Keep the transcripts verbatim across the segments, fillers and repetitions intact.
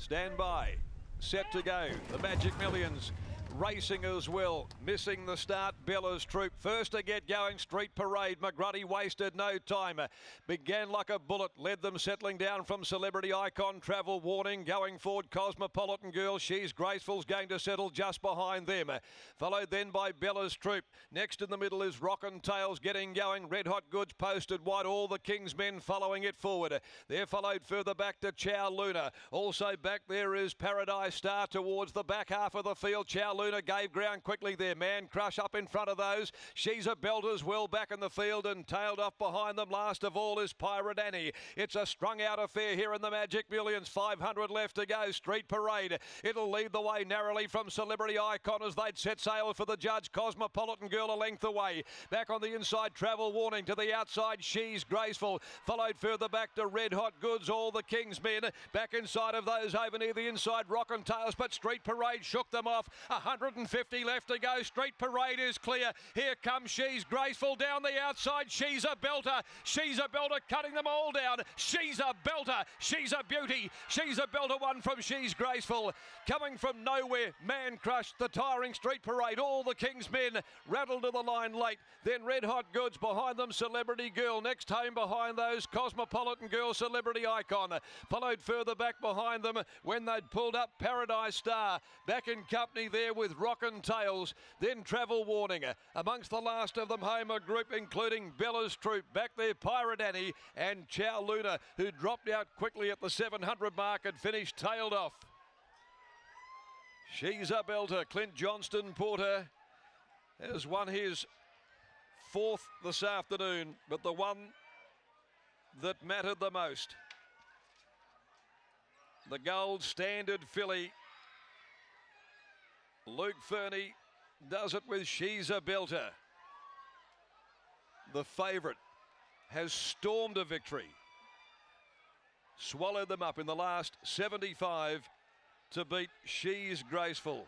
Stand by. Set to go. The Magic Millions racing as well. Missing the start, Bella's Troop. First to get going, Street Parade. McGruddy wasted no time. Began like a bullet. Led them settling down from Celebrity Icon. Travel Warning. Going forward, Cosmopolitan Girl. She's Graceful's going to settle just behind them. Followed then by Bella's Troop. Next in the middle is Rockin' Tails getting going. Red Hot Goods posted wide. All the King's Men following it forward. They're followed further back to Chow Luna. Also back there is Paradise Star towards the back half of the field. Chow Luna gave ground quickly there. Man Crush up in front of those. She's a belt as well back in the field and tailed off behind them. Last of all is Pirate Annie. It's a strung out affair here in the Magic Millions. five hundred left to go. Street Parade. It'll lead the way narrowly from Celebrity Icon as they'd set sail for the judge. Cosmopolitan Girl a length away. Back on the inside, Travel Warning. To the outside, She's Graceful. Followed further back to Red Hot Goods. All the King's Men. Back inside of those over near the inside, Rockin' Tails, but Street Parade shook them off. one hundred fifty left to go. Street Parade is clear. Here comes She's Graceful down the outside. She's a belter. She's a belter cutting them all down. She's a belter. She's a beauty. She's a belter one from She's Graceful. Coming from nowhere, Man Crush, the tiring Street Parade. All the King's Men rattled to the line late. Then Red Hot Goods behind them, Celebrity Girl. Next home behind those, Cosmopolitan Girl, Celebrity Icon. Followed further back behind them when they'd pulled up Paradise Star. Back in company there with Rockin' Tails. Then Travel Warning. Amongst the last of them home, a group including Bella's Troop. Back there, Pirate Annie and Chow Luna, who dropped out quickly at the seven hundred mark and finished tailed off. She's a belter. Clint Johnston Porter has won his fourth this afternoon, but the one that mattered the most. The gold standard filly. Luke Fernie does it with She's a Belter. The favourite has stormed a victory. Swallowed them up in the last seventy-five to beat She's Graceful.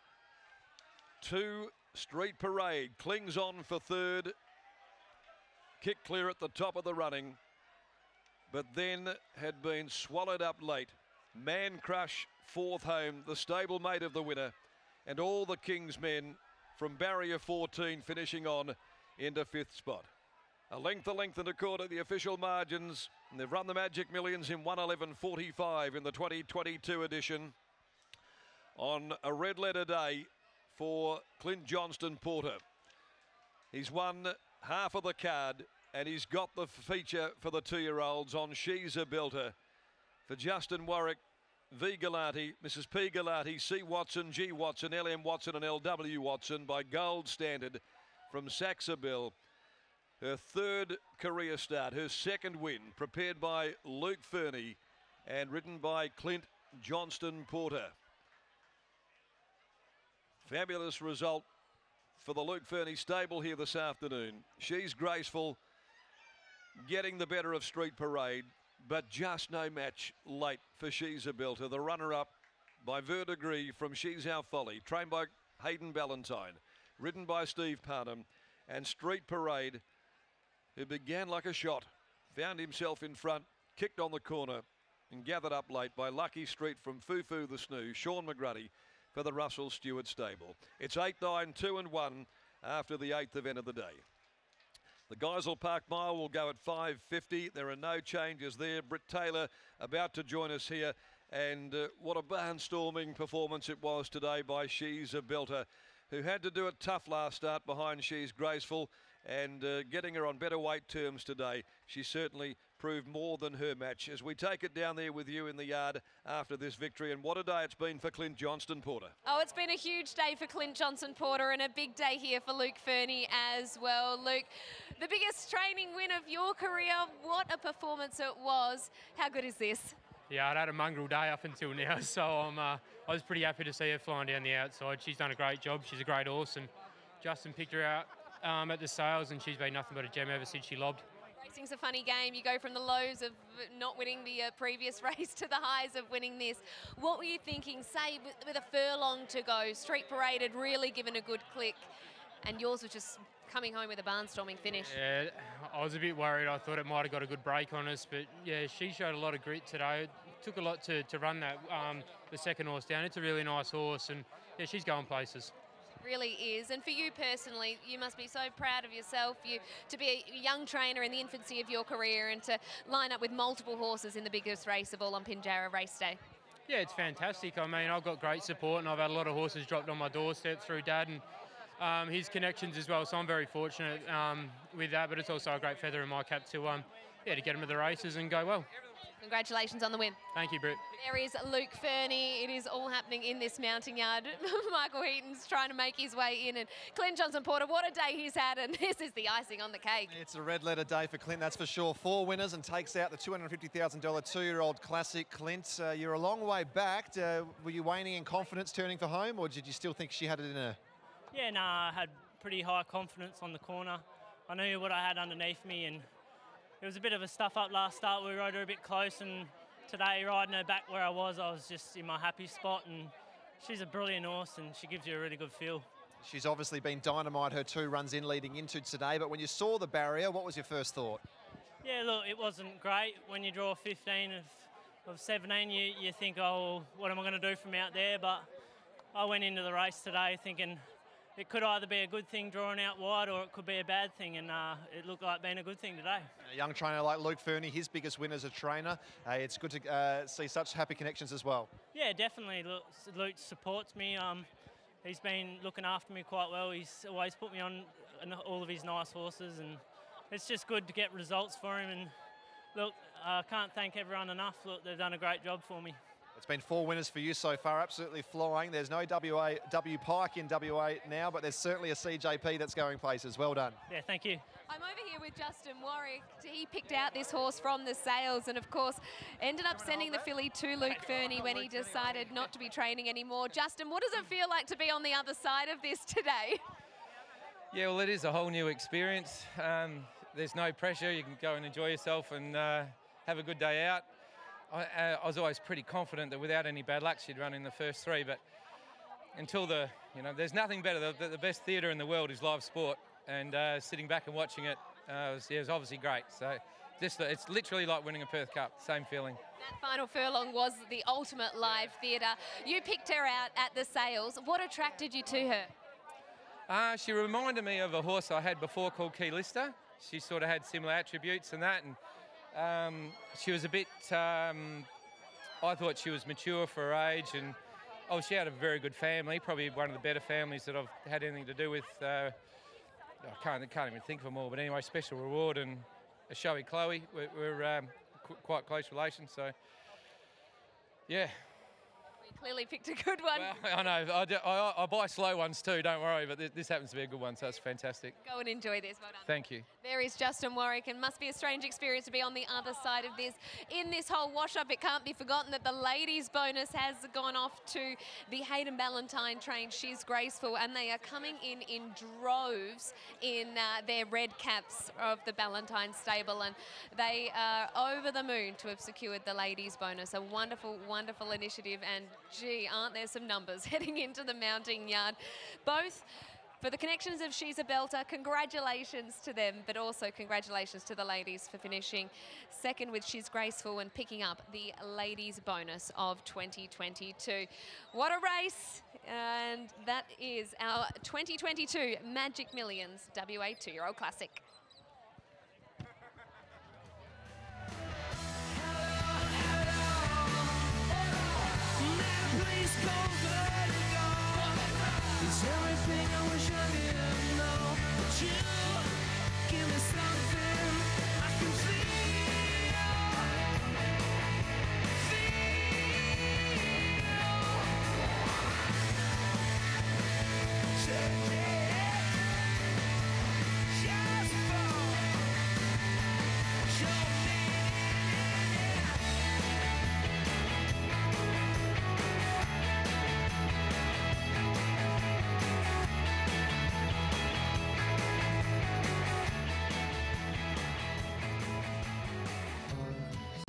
Two, Street Parade clings on for third. Kick clear at the top of the running, but then had been swallowed up late. Man Crush, fourth home, the stablemate of the winner, and all the King's Men from barrier fourteen finishing on into fifth spot. A length, a length and a quarter, the official margins, and they've run the Magic Millions in one eleven forty-five in the twenty twenty-two edition on a red letter day for Clint Johnston Porter. He's won half of the card and he's got the feature for the two-year-olds on She's a Belter. For Justin Warwick, V. Galati, Missus P. Galati, C. Watson, G. Watson, L. M. Watson and L. W. Watson by Gold Standard from Saxabel. Her third career start, her second win, prepared by Luke Fernie and ridden by Clint Johnston Porter. Fabulous result for the Luke Fernie stable here this afternoon. She's Graceful getting the better of Street Parade, but just no match late for She's a Belter. The runner-up by Verdegree from She's Our Folly, trained by Hayden Ballantyne, ridden by Steve Parnham, and Street Parade, who began like a shot, found himself in front, kicked on the corner, and gathered up late by Lucky Street from Fufu the Snoo, Sean McGruddy for the Russell Stewart stable. It's eight, nine, two and one after the eighth event of the day. The Geisel Park Mile will go at five fifty. There are no changes there. Britt Taylor about to join us here. And uh, what a barnstorming performance it was today by She's a Belter, who had to do it tough last start behind She's Graceful, and uh, getting her on better weight terms today. She certainly proved more than her match as we take it down there with you in the yard after this victory. And what a day it's been for Clint Johnston Porter. Oh, it's been a huge day for Clint Johnston Porter and a big day here for Luke Fernie as well. Luke, the biggest training win of your career. What a performance it was. How good is this? Yeah, I'd had a mongrel day up until now, so I'm, uh, I was pretty happy to see her flying down the outside. She's done a great job. She's a great horse, and Justin picked her out um, at the sales, and she's been nothing but a gem ever since she lobbed. Racing's a funny game. You go from the lows of not winning the uh, previous race to the highs of winning this. What were you thinking, say, with, with a furlong to go? Street Parade had really given a good click. and yours was just coming home with a barnstorming finish. Yeah, I was a bit worried. I thought it might have got a good break on us, but yeah, she showed a lot of grit today. It took a lot to, to run that, um, the second horse down. It's a really nice horse, and yeah, she's going places. Really is. And for you personally, you must be so proud of yourself, you to be a young trainer in the infancy of your career and to line up with multiple horses in the biggest race of all on Pinjarra Race Day. Yeah, it's fantastic. I mean, I've got great support, and I've had a lot of horses dropped on my doorstep through Dad and um, his connections as well, so I'm very fortunate um, with that, but it's also a great feather in my cap to, um, yeah, to get him to the races and go well. Congratulations on the win. Thank you, Britt. There is Luke Fernie. It is all happening in this mounting yard. Michael Heaton's trying to make his way in, and Clint Johnson-Porter, what a day he's had, and this is the icing on the cake. It's a red letter day for Clint, that's for sure. Four winners and takes out the two hundred fifty thousand dollars two-year-old Classic. Clint, uh, you're a long way back. Uh, were you waning in confidence turning for home, or did you still think she had it in her? Yeah, no, I had pretty high confidence on the corner. I knew what I had underneath me, and it was a bit of a stuff up last start. We rode her a bit close, and today riding her back where I was, I was just in my happy spot, and she's a brilliant horse and she gives you a really good feel. She's obviously been dynamite her two runs in leading into today, but when you saw the barrier, what was your first thought? Yeah, look, it wasn't great. When you draw fifteen of, of seventeen, you, you think, oh, what am I going to do from out there? But I went into the race today thinking it could either be a good thing drawing out wide, or it could be a bad thing, and uh, it looked like being a good thing today. A young trainer like Luke Fernie, his biggest win as a trainer. Uh, it's good to uh, see such happy connections as well. Yeah, definitely. Luke, Luke supports me. Um, he's been looking after me quite well. He's always put me on all of his nice horses, and it's just good to get results for him. And look, I uh, can't thank everyone enough. Look, they've done a great job for me. It's been four winners for you so far, absolutely flying. There's no W A W Pike in W A now, but there's certainly a C J P that's going places. Well done. Yeah, thank you. I'm over here with Justin Warwick. He picked out this horse from the sales and, of course, ended up sending the filly to Luke Fernie when he decided not to be training anymore. Justin, what does it feel like to be on the other side of this today? Yeah, well, it is a whole new experience. Um, there's no pressure. You can go and enjoy yourself and uh, have a good day out. I, uh, I was always pretty confident that without any bad luck she'd run in the first three, but until the, you know, there's nothing better. The, the best theatre in the world is live sport, and uh, sitting back and watching it uh, was, yeah, it was obviously great. So just, it's literally like winning a Perth Cup, same feeling. That final furlong was the ultimate live theatre. You picked her out at the sales. What attracted you to her? Uh, she reminded me of a horse I had before called Key Lister. She sort of had similar attributes and that, and Um, she was a bit, um, I thought she was mature for her age, and oh, she had a very good family, probably one of the better families that I've had anything to do with. Uh, I can't, can't even think of them all, but anyway, Special Reward and a Showy Chloe, we're, we're um, qu quite close relations, so yeah. Clearly picked a good one. Well, I know, I, do, I, I buy slow ones too, don't worry, but th this happens to be a good one, so it's fantastic. Go and enjoy this, well done. Thank you. There is Justin Warwick, and must be a strange experience to be on the other side of this. In this whole wash-up, it can't be forgotten that the ladies' bonus has gone off to the Hayden Ballantyne train. She's Graceful, and they are coming in in droves in uh, their red caps of the Ballantyne stable, and they are over the moon to have secured the ladies' bonus. A wonderful, wonderful initiative, and gee, aren't there some numbers heading into the mounting yard. Both for the connections of She's a Belter, congratulations to them, but also congratulations to the ladies for finishing second with She's Graceful and picking up the ladies' bonus of twenty twenty-two. What a race, and that is our twenty twenty-two Magic Millions W A two-year-old Classic. Everything I wish I didn't know, but you give me something.